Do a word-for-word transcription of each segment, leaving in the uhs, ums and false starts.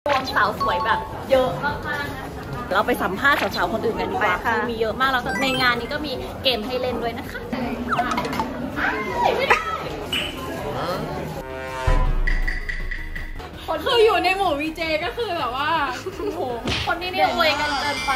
วมสาวสวยแบบเยอะมากๆนะคะเราไปสัมภาษณ์สาวๆคนอื่นกันดีกว่าคือมีเยอะมากแล้วในงานนี้ก็มีเกมให้เล่นด้วยนะคะคืออยู่ในหมู่วีเจก็คือแบบว่าโอ้โหคนนี้เนี่ยอวยกันเกินไป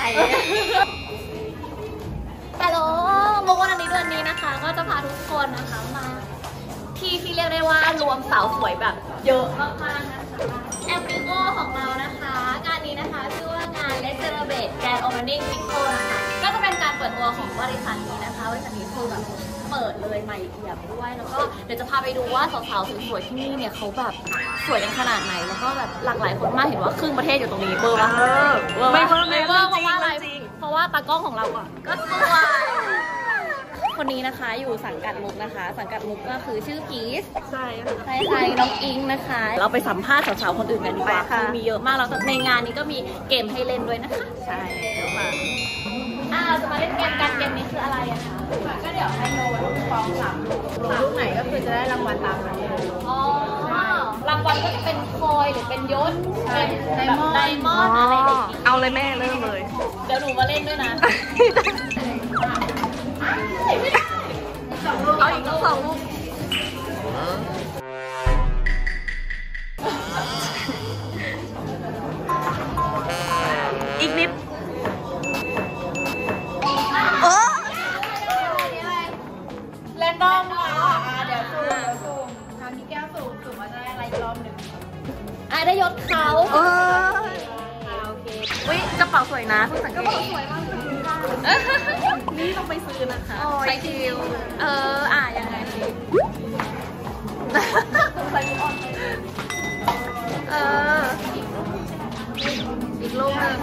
ฮัลโหลโมวันนี้เดือนนี้นะคะก็จะพาทุกคนนะคะมาที่ที่เรียกได้ว่ารวมสาวสวยแบบเยอะมากๆนะคะแอมริโกของเรานะคะงานนี้นะคะชื่อว่างาน Let's Celebrate Grand Opening Pico นะคะก็จะเป็นการเปิดตัวของบริษัทนี้นะคะบริษัทนี้คือแบบเปิดเลยใหม่เอี่ยมด้วยแล้วก็เดี๋ยวจะพาไปดูว่าสาวๆสวยๆที่นี่เนี่ยเขาแบบสวยกันขนาดไหนแล้วก็แบบหลากหลายคนมากเห็นว่าครึ่งประเทศอยู่ตรงนี้เบอร์วะไม่เบอร์ไม่เบอร์เพราะว่าอะไรเพราะว่าตากล้องของเราอ่ะก็สวยคนนี้นะคะอยู่สังกัดมุกนะคะสังกัดมุกก็คือชื่อพีชใช่ใช่ใช่น้องอิงนะคะเราไปสัมภาษณ์สาวๆคนอื่นกันดีกว่าคือมีเยอะมากแล้วในงานนี้ก็มีเกมให้เล่นด้วยนะคะใช่เยอะมากอ่าเราจะมาเล่นเกมกันเกมนี้คืออะไรอะคะก็เดี๋ยวให้โน้ตฟองสามลูกลูกไหนก็คือจะได้รางวัลตามนั้นอ๋อรางวัลก็จะเป็นคอยหรือเป็นยศเป็นไดมอนด์ไดมอนด์อะไรอย่างงี้เอาเลยแม่เริ่มเลยเดี๋ยวหนูมาเล่นด้วยนะเอาอีกสองลูกอีกนิดเออแรนดอมค่ะเดี๋ยวซูมเดี๋ยวซูมคราวนี้แก้วซูมซูมมาได้อะไรอีกรอบหนึ่งอ่ะได้ยศเขาเออโอเควิกระเป๋าสวยนะคุณสังเกตกระเป๋าสวยมากนี่ต้องไปซื้อนะคะไปคิวเอออ่ะยังไงเอออีกลูกนึง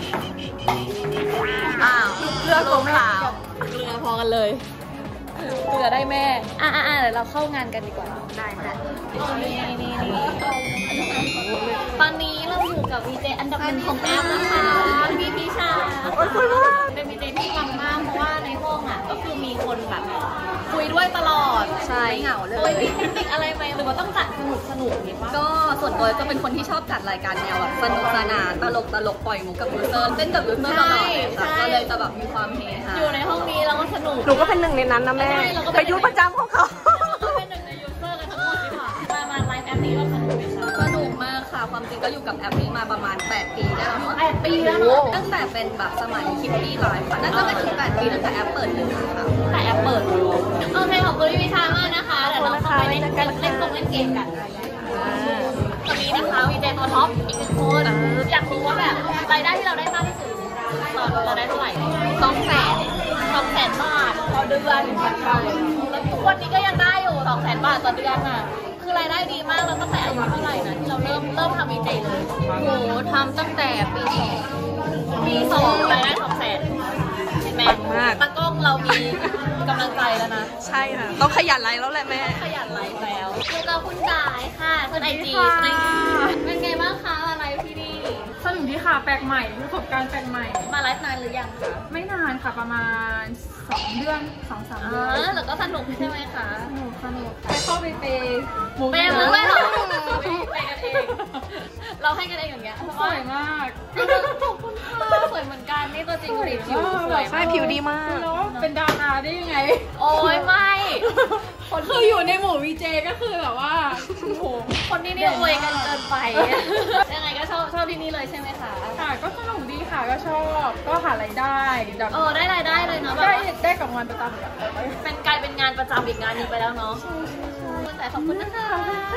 อ้าวเกลือของขาวเกลือพอกันเลยเกลือได้แม่อ่ะอ่ะเดี๋ยวเราเข้างานกันดีกว่าได้ค่ะนี่นี่นี่ตอนนี้เราอยู่กับวีเจอันดับหนึ่งของแอปนะคะพี่พิชาเป็นวีเจที่ฟังมากเพราะว่าในห้องอ่ะก็คือมีคนแบบคุยด้วยตลอดใช่เหงาเลยมีเทคนิคอะไรไหมหรือว่าต้องจัดสนุกสนุกนี่ป่ะก็ส่วนตัวจะเป็นคนที่ชอบจัดรายการแนวแบบสนุกสนานตลกตลกปล่อยมุกกับยูเซอร์เต้นกับยูเซอร์ตลอดก็เลยจะแบบมีความเฮฮาอยู่ในห้องนี้แล้วก็สนุกหนูก็เป็นหนึ่งในนั้นนะแม่ไปยุประจำของเขาเป็นหนึ่งในยูเซอร์กันทั้งหมดที่ผ่านมาไลฟ์แอปนี้ว่าสนุกไหมคะสนุกมากค่ะความจริงก็อยู่กับแอปนี้มาประมาณแปดปีได้แล้วแปดปีแล้วตั้งแต่เป็นแบบสมัยคิปปี้ไลฟ์ค่ะน่าจะไม่ถึงแปดปีตั้งแต่แอปเปิดเลยค่ะแต่แอปเปิดโอเคขอบคุณพี่วิชามากนะคะเดี๋ยวเราเข้าไปเล่นเล่นเล่นตรงเล่นเกมกันตอนนี้นะคะวีเจตัวท็อปอีกหนึ่งคนอยากรู้ว่าแบบรายได้ที่เราได้มากที่สุดตอนเราได้เท่าไหร่สองแสนสองแสนบาทต่อเดือนแล้วทุกวันนี้ก็ยังได้อยู่สองแสนบาทต่อเดือนอ่ะคือรายได้ดีมากแล้วตั้งแต่อายุเท่าไหร่นะที่เราเริ่มเริ่มทำวีเจเลยโหทำตั้งแต่ปีสองปีสองรายได้สองแสนแม่มากตากล้องเรามีกำลังใจแล้วนะใช่ค่ะต้องขยันไลฟ์แล้วแหละแม่ขยันไลฟ์แล้วคือเราคุณจ่ายค่ะคุณไอจีเป็นไงบ้างคะมาไลฟ์ที่นี่สนุกดีค่ะแปลกใหม่ประสบการณ์แปลกใหม่มาไลฟ์นานหรือยังคะไม่นานค่ะประมาณสองเดือนสองสามเดือนแล้วก็สนุกใช่ไหมคะสนุกสนุกไปเข้าไปเปย์เปย์ด้วยเหรอเปย์กันเองเราให้กันเองอย่างเงี้ยสวยมากขอบคุณค่ะสวยเหมือนกันนี่ตัวจริงผิวสวยใช่ผิวดีมากแล้วเป็นดาราได้ยังไงโอ้ยไม่คืออยู่ในหมู่วีเจก็คือแบบว่าโอ้โหคนนี้เนี่ยอวยกันเกินไปยังไงก็ชอบชอบที่นี่เลยใช่ไหมคะค่ะก็สนุกดีค่ะก็ชอบก็หารายได้เออได้รายได้เลยเนาะได้ได้กับงานประจำเป็นกลายเป็นงานประจำอีกงานนึงไปแล้วเนาะแต่ขอบคุณนะคะ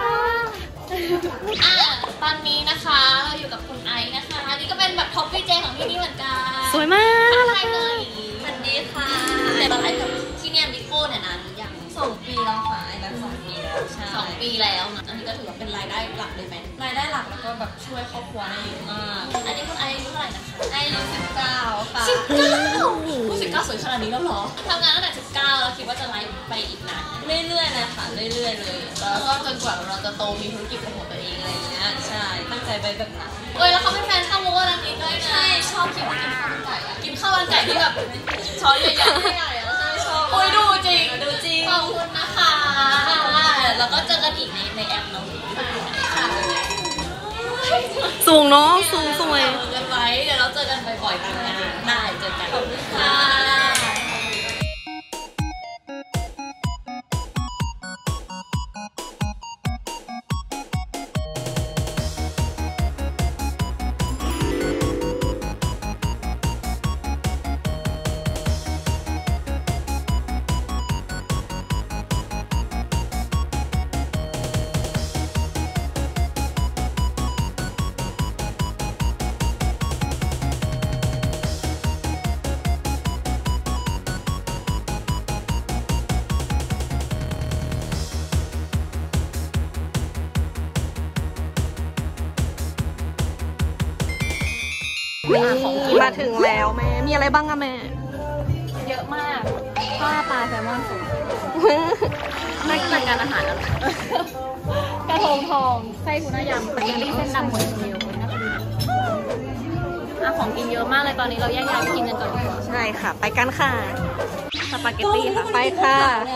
อ่ะตอนนี้นะคะเราอยู่กับคุณไอซ์นะคะอันนี้ก็เป็นแบบท็อปวีเจของที่นี่เหมือนกันสวยมากใช่เลยสวัสดีค่ะแต่ตอนไลฟ์กับที่เนี่ยบิโก้เนี่ยนานหรือยังสองปีแล้วค่ะไอ้แบบสองปีแล้วใช่สองปีแล้วนะอันนี้ก็ถือว่าเป็นรายได้หลักเลยไหมรายได้หลักแล้วก็แบบช่วยครอบครัวได้เยอะมากอันนี้คุณไอซ์อายุเท่าไหร่นะคะไออายุสิบเก้าค่ะสิบเก้าผู้สิบเก้าสวยขนาดนี้แล้วเหรอทำงานตั้งแต่สิบเก้าแล้วคิดว่าจะไลฟ์ไปอีกนานเรื่อยๆเลยค่ะเรื่อยๆเลยแล้วก็จนกว่าเราจะโตมีธุรกิจของตัวเองอะไรอย่างเงี้ยใช่ตั้งใจไปแบบนั้นเอ้ยแล้วเขาเป็นแฟนช่างมุกวันนี้ด้วยนะใช่ชอบกินกินข้าวมันไก่อะกินข้าวมันไก่ที่แบบช้อนใหญ่ๆใหญ่ๆแล้วใช่ชอบคุยดูจริงดูจริงขอบคุณนะคะแล้วก็เจอกันอีกในในแอปน้องค่ะสูงเนาะสูงสวยเจอกันไว้เดี๋ยวเราเจอกันบ่อยๆตามงานได้เจอกันขอบคุณค่ะมาถึงแล้วแม่ มีอะไรบ้างอะแม่เยอะมากปลาปลาแซลมอนสูงนั่นคือการอาหารแล้วกระทงทองไส้ทูน่ายำสปาเกตตี้เส้นดำหมดเดียวน่าจะดีอ่ะของกินเยอะมากเลยตอนนี้เราแยกย้ายไปกินกันก่อนดีกว่าใช่ค่ะ ไปกันค่ะสปาเกตตี้ค่ะไปค่ะ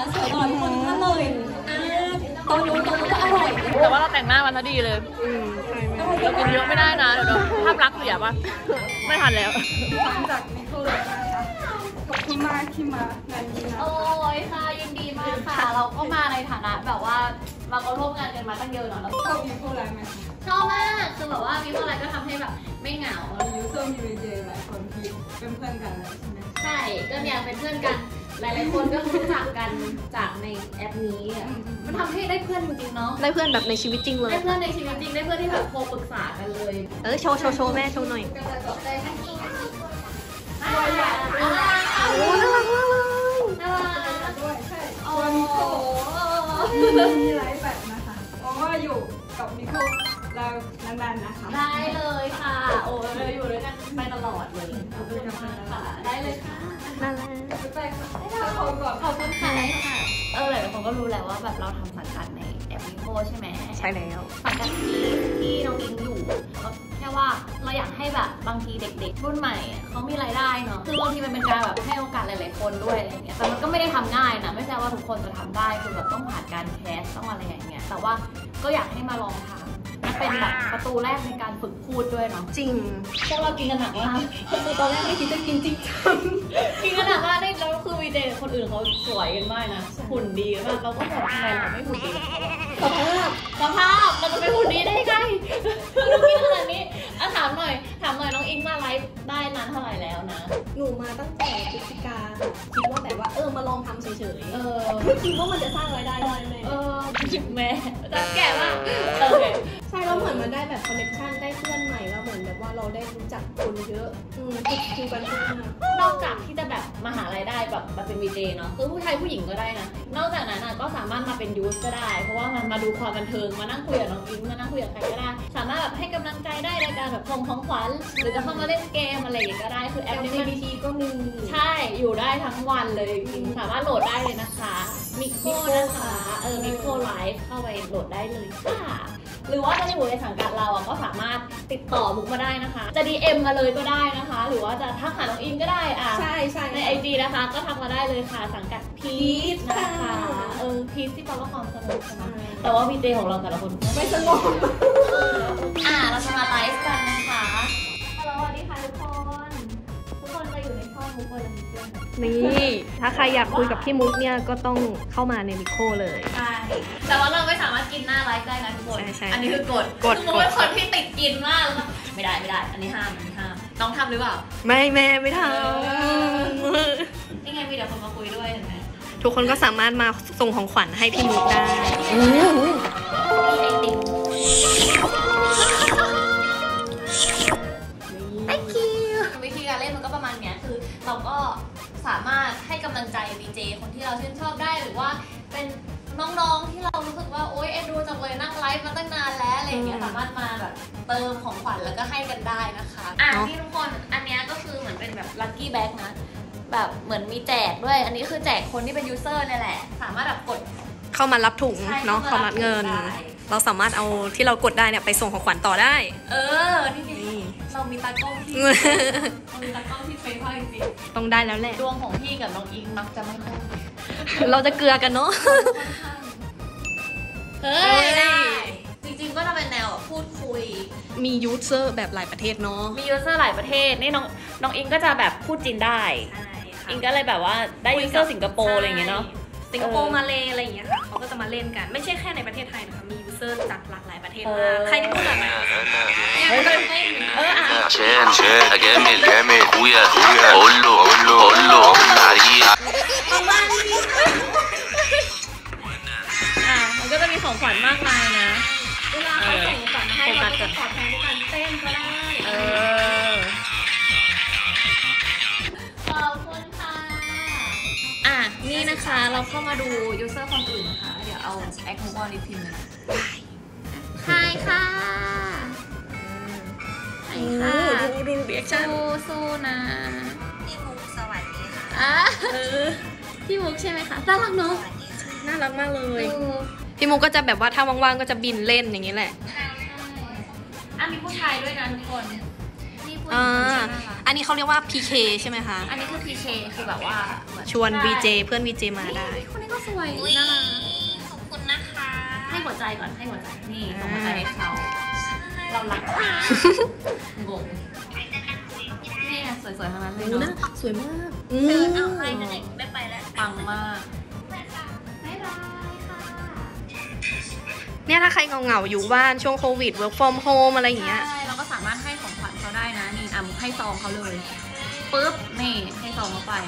ตรงนู้นตรงนู้นอร่อยแต่ว่าเราแต่งหน้ามันซะดีเลยเรากินเยอะไม่ได้นะเดี๋ยวภาพลักษณ์เสียป่ะไม่ทันแล้วจากนิโคลเลยนะคะขอบคุณมากที่มางานนี้นะโอ้ยค่ะยินดีมากค่ะ เราก็มาในฐานะแบบว่าเราก็ร่วมงานกันมาตั้งเยอะเนาะแล้วชอบนิโคลอะไรไหมชอบมากคือแบบว่ามีเมื่อไรก็ทำให้แบบไม่เหงายูเซอร์มีวีเจหลายคนที่เป็นเพื่อนกันแล้วใช่ไหมใช่ก็เนี่ยเป็นเพื่อนกันหลายๆคนก็รู้จักกันจากในแอปนี้อะมันทำให้ได้เพื่อนจริงๆเนาะได้เพื่อนแบบในชีวิตจริงเลยได้เพื่อนในชีวิตจริงได้เพื่อนที่แบบโทรปรึกษากันเลยเออโชว์โชว์โชว์แม่โชว์หน่อยก็จะบอกได้ทั้งที่น่าโอ้รักน่ารักมากเลยน่ารักด้วยใช่โอ้ตัวนิโคลมีหลายแบบนะคะเพราะว่าอยู่กับนิโคลเรานานๆนะคะได้เลยค่ะโอ้เราอยู่ด้วยกันไปตลอดเลยขอบคุณมากค่ะได้เลยค่ะน่ารักไปค่ะถ้าเขาก่อนขอบคุณค่ะเออหลายคนก็รู้แล้วว่าแบบเราทำสังกัดในแอปวิโก้ใช่ไหมใช่แล้วสังกัดที่ที่น้องอิงอยู่ก็แค่ว่าเราอยากให้แบบบางทีเด็กๆรุ่นใหม่อะเขามีรายได้เนาะคือบางทีมันเป็นการแบบให้โอกาสหลายๆคนด้วยอะไรอย่างเงี้ยแต่มันก็ไม่ได้ทำง่ายนะไม่ใช่ว่าทุกคนจะทำได้คือแบบต้องผ่านการแคสต้องอะไรอย่างเงี้ยแต่ว่าก็อยากให้มาลองทำมันเป็นแบบประตูแรกในการฝึกพูดด้วยเนาะจริงพวกเรากินกันหนักมากคือตอนแรกไม่คิดจะกินจริงจังกินกันหนักมากนี่แล้วคือวีเจคนอื่นเขาสวยกันมากนะหุ่นดีมากเราก็แบบทำไมเราไม่หุ่นดีกับเขาสภาพสภาพเราจะไปหุ่นดีได้ไงเรากินขนาดนี้อ่ะถามหน่อยถามหน่อยน้องอิงมาไลฟ์ได้นานเท่าไหร่แล้วนะหนูมาตั้งแต่พฤศจิกาคิดว่าแบบว่าเออมาลองทำเฉยเออๆไม่คิดว่ามันจะสร้างรายได้ได้แม่เออแม่จะแก่มากโอเคใช่แล้วเหมือนมันได้แบบคอนเนคชั่นได้เพื่อนใหม่แล้วเหมือนแบบว่าเราได้รู้จักคนเยอะอืมคือคือกันทุกมากนอกจากที่จะแบบมาหารายได้แบบมาเป็นวีเจเนาะคือผู้ชายผู้หญิงก็ได้นะนอกจากนั้นอ่ะก็สามารถมาเป็นยูสก็ได้ เพราะว่ามันมาดูความบันเทิงมานั่งคุยกับน้องอิงมานั่งคุยกับใครก็ได้ สามารถแบบให้กำลังใจได้ในการแบบส่งของขวัญหรือจะเข้ามาเล่นเกมอะไรอย่างเงี้ยก็ได้คือแอปแอลนี้จีมันบีทีก็มีใช่อยู่ได้ทั้งวันเลยจริงๆสามารถโหลดได้เลยนะคะมิโคนะคะเออมิโคไลฟ์เข้าไปโหลดได้เลยค่ะหรือว่าถ้าอยู่ในสังกัดเราอ่ะก็สามารถติดต่อมุกมาได้นะคะ จะ ดี เอ็ม มาเลยก็ได้นะคะ หรือว่าจะทักหาน้องอิงก็ได้อ่ะใช่ใช่ใน ไอ จี นะคะ ก็ทักมาได้เลยค่ะ สังกัดพีชนะคะ เออพีชที่แปลว่าความสนุกใช่ไหมแต่ว่าพีเจของเราแต่ละคนไม่สงบอ่ะเราจะมาไลฟ์กันนะคะฮัลโหลสวัสดีค่ะทุกคนทุกคนจะอยู่ในช่องมุกเบอร์มิเกอร์นี่ถ้าใครอยากคุยกับพี่มุกเนี่ยก็ต้องเข้ามาในนิโคเลยใช่แต่ว่าเราไม่สามารถกินหน้าไลฟ์ได้นะทุกคนใช่ใช่อันนี้คือกฎกฎคือมุกเป็นคนที่ติดกินมากแล้วก็ไม่ได้ไม่ได้ อันนี้ห้ามอันนี้ห้ามน้องทำหรือเปล่าไม่แม่ไม่ทนี่ไงมีแต่คนมาคุยด้วยเห็นไหมำทุกคนก็สามารถมาส่งของขวัญให้พี่มุกได้มีไอติม Thank you วิธีการเล่นมันก็ประมาณเนี้ยคือเราก็สามารถให้กำลังใจ วี เจ คนที่เราชื่นชอบได้หรือว่าเป็นน้องๆที่เรารู้สึกว่าโอ๊ยเอ็นดูจังเลยนั่งไลฟ์มาตั้งนานแล้วอะไรอย่างเงี้ยสามารถมาแบบเติมของขวัญแล้วก็ให้กันได้นะคะอ่ะที่ทุกคนอันเนี้ยก็คือเหมือนเป็นแบบลัคกี้แบ็กนะแบบเหมือนมีแจกด้วยอันนี้คือแจกคนที่เป็นยูเซอร์นี่แหละสามารถแบบกดเข้ามารับถุงใช่เนาะเข้าเข้ามารัรับบเงินได้เราสามารถเอาที่เรากดได้เนี่ยไปส่งของขวัญต่อได้เออนี่ดิเรามีตากล้องที่ เรามีตากล้องที่เฟซมากจริงต้องได้แล้วแหละๆดวงของพี่กับน้องอิงมักจะไม่ค่อยเราจะเกลือกันเนาะเฮ้ยได้จริงๆก็ก็จะเป็นแนวแบบพูดคุยมียูเซอร์แบบหลายประเทศเนาะมียูเซอร์หลายประเทศนี่น้องน้องอิงก็จะแบบพูดจีนได้อิงก็เลยแบบว่าได้ยูเซอร์สิงคโปร์อะไรอย่างเงี้ยเนาะสิงคโปร์มาเลอะไรอย่างเงี้ยค่ะเขาก็จะมาเล่นกันไม่ใช่แค่ในประเทศไทยนะคะมียูเซอร์จากหลากหลายประเทศมากใครที่พูดแบบไหนเอออ่ะ chen chen جميل جميل خويا خويا قول له قول له قول له قول له عليه อ่ะมันก็จะมีของขวัญมากมายนะเวลาเขาส่งของขวัญให้เราจะขอแทนด้วยการเต้นก็ได้เออขอบคุณค่ะอ่ะนี่นะคะเราเข้ามาดูยูเซอร์คนอื่นนะคะเดี๋ยวเอาแอคมูฟออนรีพิมพ์เลยใช่ค่ะใช่ค่ะดูดูเรีแอคชั่นสู้ๆนะพี่มุกสวัสดีค่ะอ่ะพี่มุกใช่ไหมคะน่ารักเนาะน่ารักมากเลยพี่มุกก็จะแบบว่าถ้าว่างๆก็จะบินเล่นอย่างนี้แหละอ่ะมีผู้ชายด้วยนะทุกคนนี่ผู้หญิอ่าง อันนี้เขาเรียกว่า พี เค ใช่ไหมคะอันนี้คือ พี เค คือแบบว่าชวน วี เจ เพื่อน วี เจ มาได้คนนี้ก็สวยน่ารักขอบคุณนะคะให้หัวใจก่อนให้หัวใจนี่ส่งหัวใจให้เขาเราหลักงงนี่ไงสวยๆทั้งนั้นเลยเนาะสวยมากเดินเอาไปจะไหนไม่ไปแล้วปังมากเนี่ยถ้าใครเงาๆอยู่บ้านช่วงโควิด work from home อะไรอย่างเงี้ยใช่เราก็สามารถให้ของขวัญเขาได้นะนี่อ่ะมุกให้ซองเขาเลยปึ๊บนี่ให้ซองเขาไป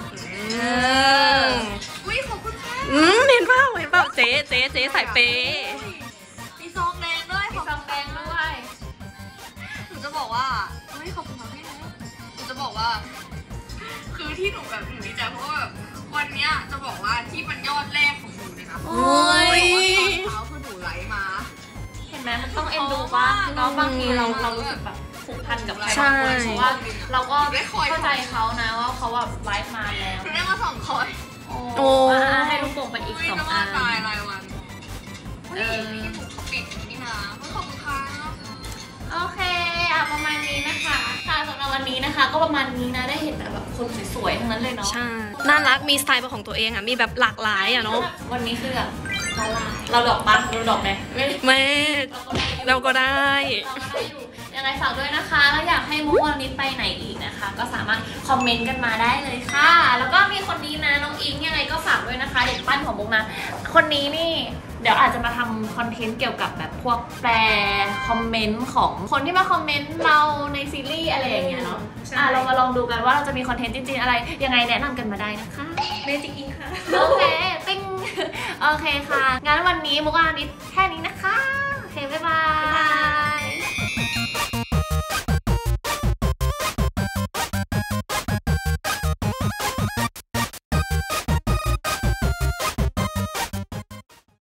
อุ้ยขอบคุณค่ะอืมเห็นเปล่าเห็นเปล่าเจ๊เจ๊เจ๊สายเปย์มีซองแดงด้วยมีซองแดงด้วยหนูจะบอกว่าเฮ้ยขอบคุณค่ะพี่นะหนูจะบอกว่าคือที่หนูแบบหนูดีใจเพราะว่าวันเนี้ยจะบอกว่าที่มันยอดแรกของหนูเลยนะโอ้ยเช้าคือหนูไลฟ์มาเห็นไหมมันต้องเอ็นดูป่ะเนาะบางทีเราเรารู้สึกแบบผูกพันกับใครบางคนเพราะว่าเราก็เข้าใจเขานะว่าเขาแบบไลฟ์มาแล้วได้มาสองคอยโอ้ให้ลูกโป่งไปอีกสองอันตายรายวันเออพี่หมูเขาปิดนี่นะขอบคุณค่ะโอเคอ่ะประมาณนี้นะคะค่ะสำหรับวันนี้นะคะก็ประมาณนี้นะได้เห็นแต่แบบคนสวยๆทั้งนั้นเลยเนาะใช่น่ารักมีสไตล์เป็นของตัวเองอ่ะมีแบบหลากหลายอ่ะเนาะวันนี้คือแบบละลายเราดอกปั๊บเราดอกไหมไม่เราก็ได้ยังไงฝากด้วยนะคะแล้วอยากให้มุกวันนี้ไปไหนอีกนะคะก็สามารถคอมเมนต์กันมาได้เลยค่ะแล้วก็มีคนนี้นะน้องอิงยังไงก็ฝากด้วยนะคะเด็กปั้นของมุกนะคนนี้นี่เดี๋ยวอาจจะมาทำคอนเทนต์เกี่ยวกับแบบพวกแปลคอมเมนต์ของคนที่มาคอมเมนต์เราในซีรีส์อะไรอย่างเงี้ยเนาะอ่ะเรามาลองดูกันว่าเราจะมีคอนเทนต์จริงๆอะไรยังไงแนะนำกันมาได้นะคะเมจิกอิงค่ะโอเคติ้งโอเคค่ะงั้นวันนี้มุกอานิดแค่นี้นะคะโอเคบ๊ายบาย